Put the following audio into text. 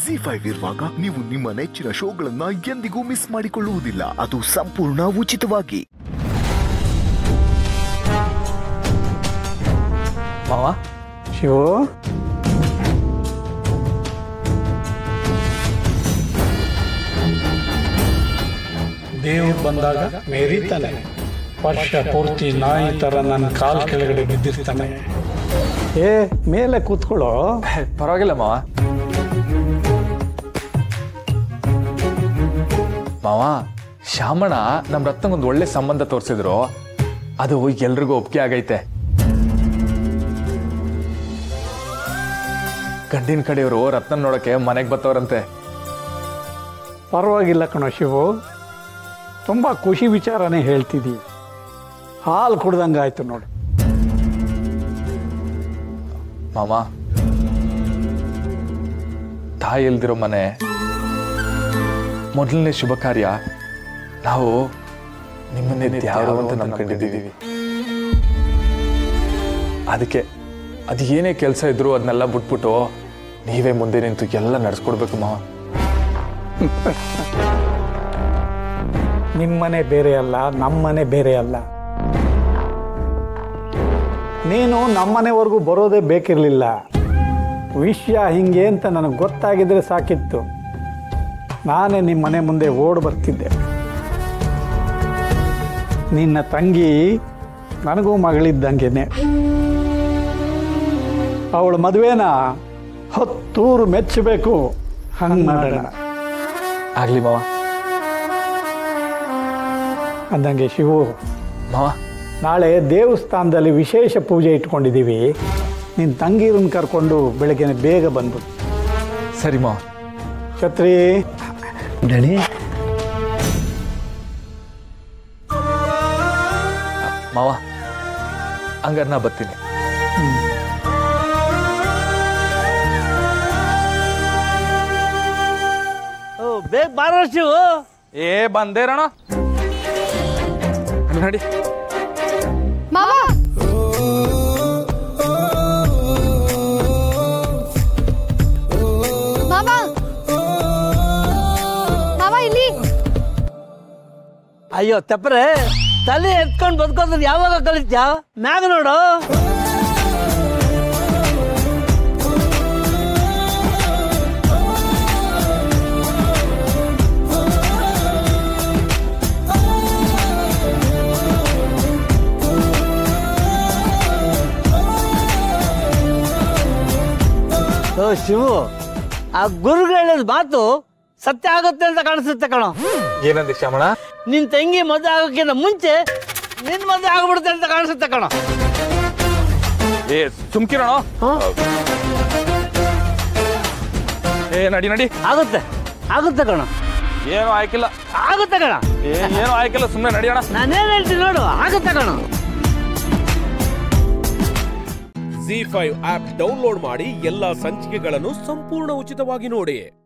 ZEE5 ಇರುವಾಗ ನೀವು ನಿಮ್ಮ ನೆಚ್ಚಿನ ಶೋಗಳನ್ನ ಎಂದಿಗೂ ಮಿಸ್ ಮಾಡಿಕೊಳ್ಳುವುದಿಲ್ಲ. ಅದು ಸಂಪೂರ್ಣ ಉಚಿತವಾಗಿ. ಮಾವ ಶಿವ, ದೇವ್ರು ಬಂದಾಗ ಮೇರಿತಾನೆ. ವರ್ಷ ಪೂರ್ತಿ ನಾಯಿ ತರ ನನ್ನ ಕಾಲ್ ಕೆಳಗಡೆ ಬಿದ್ದಿರ್ತಾನೆ. ಮೇಲೆ ಕೂತ್ಕೊಳ್ಳೋ. ಪರವಾಗಿಲ್ಲ ಮಾವ. ಮಾವ, ಶಾಮಣ್ಣ ನಮ್ಮ ರತ್ನಗೊಂದು ಒಳ್ಳೆ ಸಂಬಂಧ ತೋರಿಸಿದ್ರು. ಅದು ಎಲ್ರಿಗೂ ಒಪ್ಪಿಗೆ ಆಗೈತೆ. ಗಂಡಿನ ಕಡೆಯವರು ರತ್ನ ನೋಡಕ್ಕೆ ಮನೆಗೆ ಬರ್ತವ್ರಂತೆ. ಪರವಾಗಿಲ್ಲ ಕಣೋ ಶಿವು, ತುಂಬ ಖುಷಿ ವಿಚಾರನೇ ಹೇಳ್ತಿದ್ದೀವಿ. ಹಾಲು ಕುಡ್ದಂಗಾಯ್ತು ನೋಡು. ಮಾಮ, ತಾಯಿ ಇಲ್ದಿರೋ ಮನೆ, ಮೊದಲನೇ ಶುಭ ಕಾರ್ಯ. ನಾವು ನಿಮ್ಮನ್ನೇ ಯಾರು ಅಂತ ನಂಬ್ಕೊಂಡಿದ್ದೀವಿ. ಅದಕ್ಕೆ ಅದು ಏನೇ ಕೆಲಸ ಇದ್ರು ಅದನ್ನೆಲ್ಲ ಬಿಟ್ಬಿಟ್ಟು ನೀವೇ ಮುಂದೆ ನಿಂತು ಎಲ್ಲ ನಡೆಸ್ಕೊಡ್ಬೇಕು ಮಾವ. ನಿಮ್ಮನೆ ಬೇರೆ ಅಲ್ಲ, ನಮ್ಮನೆ ಬೇರೆ ಅಲ್ಲ. ನೀನು ನಮ್ಮನೆವರೆಗೂ ಬರೋದೇ ಬೇಕಿರಲಿಲ್ಲ. ವಿಷಯ ಹಿಂಗೆ ಅಂತ ನನಗೆ ಗೊತ್ತಾಗಿದ್ರೆ ಸಾಕಿತ್ತು. ನಾನೇ ನಿಮ್ಮ ಮನೆ ಮುಂದೆ ಓಡ್ ಬರ್ತಿದ್ದೆ. ನಿನ್ನ ತಂಗಿ ನನಗೂ ಮಗಳಿದ್ದಂಗೆನೆ. ಅವಳ ಮದುವೆನ 10 ಊರು ಮೆಚ್ಚಬೇಕು. ಹಂಗೆ ಮಾಡೋಣ. ಆಗ್ಲಿ ಮಾವ. ಅಂದಂಗೆ ಶಿವು ಮಾವ, ನಾಳೆ ದೇವಸ್ಥಾನದಲ್ಲಿ ವಿಶೇಷ ಪೂಜೆ ಇಟ್ಕೊಂಡಿದ್ದೀವಿ. ನಿನ್ನ ತಂಗಿರನ್ನು ಕರ್ಕೊಂಡು ಬೆಳಗ್ಗೆ ಬೇಗ ಬಂದ್ಬಿಡು. ಸರಿ ಮಾವ. ಛತ್ರಿ ಡಳಿ. ಮಾವ, ಹಂಗಾರೆ ನಾ ಬರ್ತೀನಿ. ಬೇಗ ಬಾರೋ ಶಿವು. ಬಂದೇ ರಣ ನೋಡಿ. ಮಾವ, ಮಾವ, ಮಾವ ಇಲ್ಲಿ. ಅಯ್ಯೋ ತೆಪ್ಪರೆ, ತಲೆ ಎತ್ಕೊಂಡು ಬದುಕೋದ್ರ ಯಾವಾಗ ಕಲಿತ್ಯಾ? ಮ್ಯಾಗ ನೋಡು. ಶಿವು, ಆ ಗುರುಗಳ ಮಾತು ಸತ್ಯ ಆಗುತ್ತೆ ಅಂತ ಕಾಣಿಸುತ್ತೆ ಕಣೋ. ಏನಂದಿ ಶ್ಯಾಮಣ್ಣ? ನಿನ್ ತಂಗಿ ಮದುವೆ ಆಗೋಕ್ಕಿಂತ ಮುಂಚೆ ನಿನ್ ಮದುವೆ ಆಗ್ಬಿಡುತ್ತೆ ಅಂತ ಕಾಣಿಸುತ್ತೆ ಕಣೋ. ಸುಮ್ಕಿರೋಣ. ನಡಿ ನಡಿ. ಆಗುತ್ತೆ ಆಗುತ್ತೆ ಕಣೋ. ಏನು ಆಯ್ಕಿಲ್ಲ. ಆಗುತ್ತೆ ಕಣ. ಏನು ಆಯ್ಕಿಲ್ಲ, ಸುಮ್ಮನೆ ನಡಿಯೋಣ. ನಾನೇನ್ ಹೇಳ್ತೀನಿ ನೋಡು, ಆಗುತ್ತೆ ಕಣೋ. ZEE5 ಆಪ್ ಡೌನ್ಲೋಡ್ ಮಾಡಿ ಎಲ್ಲಾ ಸಂಚಿಕೆಗಳನ್ನು ಸಂಪೂರ್ಣ ಉಚಿತವಾಗಿ ನೋಡಿ.